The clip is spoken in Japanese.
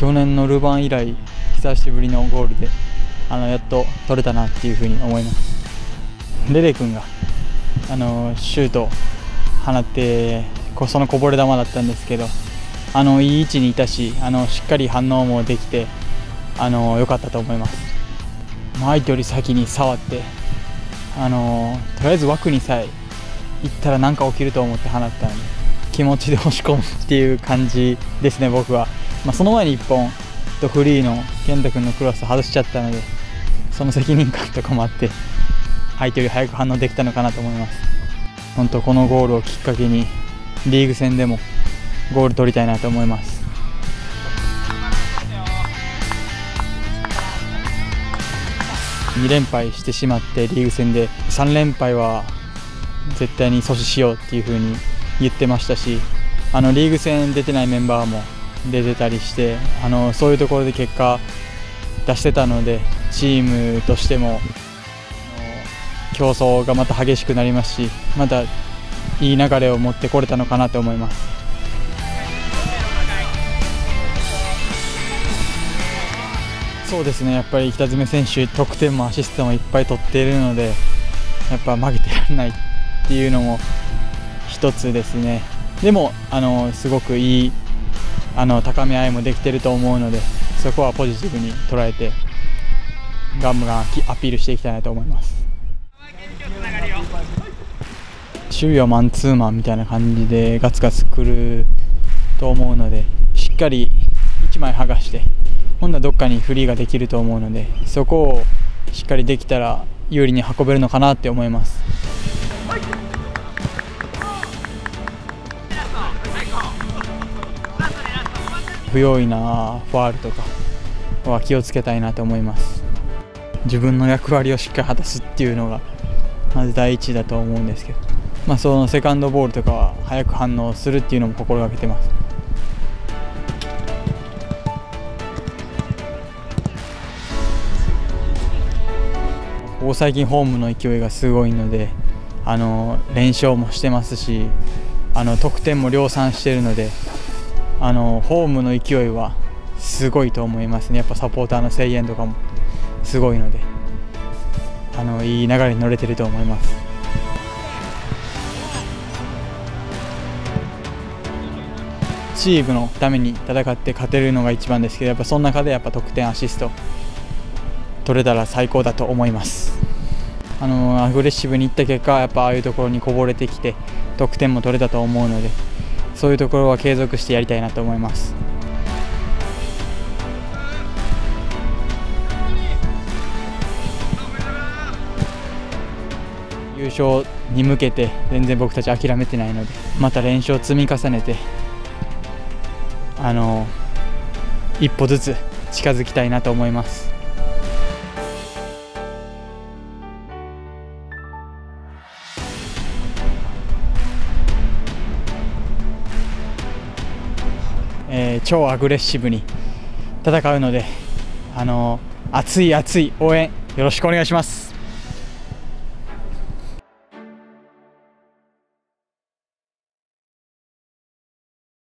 4年のルヴァン以来久しぶりのゴールでやっと取れたなっていうふうに思います。レレ君がシュート放ってそのこぼれ球だったんですけどいい位置にいたししっかり反応もできて良かったと思います。相手より先に触ってとりあえず枠にさえ行ったら何か起きると思って放ったので気持ちで押し込むっていう感じですね僕は。その前に1本フリーの健太君のクロス外しちゃったのでその責任感とかもあって相手より早く反応できたのかなと思います。本当このゴールをきっかけにリーグ戦でもゴール取りたいなと思います。2連敗してしまってリーグ戦で3連敗は絶対に阻止しようっていう風に言ってましたしリーグ戦出てないメンバーも出てたりしてそういうところで結果出してたのでチームとしても競争がまた激しくなりますしまたいい流れを持ってこれたのかなと思います。そうですね、やっぱり北爪選手得点もアシストもいっぱい取っているのでやっぱ負けてられないっていうのも一つですね。でもすごくいい高め合いもできていると思うのでそこはポジティブに捉えてガンガンアピールしていきたいなと思います。守備はマンツーマンみたいな感じでガツガツくると思うのでしっかり1枚剥がして今度はどっかにフリーができると思うのでそこをしっかりできたら有利に運べるのかなって思います。不用意なファールとかは気をつけたいなと思います。自分の役割をしっかり果たすっていうのがまず第一だと思うんですけど、そのセカンドボールとかは早く反応するっていうのも心がけてます。ここ最近ホームの勢いがすごいので連勝もしてますし得点も量産しているのでホームの勢いはすごいと思いますね。やっぱサポーターの声援とかもすごいのでいい流れに乗れてると思います。チームのために戦って勝てるのが一番ですけどやっぱその中で得点アシスト取れたら最高だと思います。アグレッシブにいった結果ああいうところにこぼれてきて得点も取れたと思うのでそういうところは継続してやりたいなと思います。優勝に向けて全然僕たち諦めてないのでまた練習を積み重ねて一歩ずつ近づきたいなと思います。超アグレッシブに戦うので熱い熱い応援よろしくお願いします。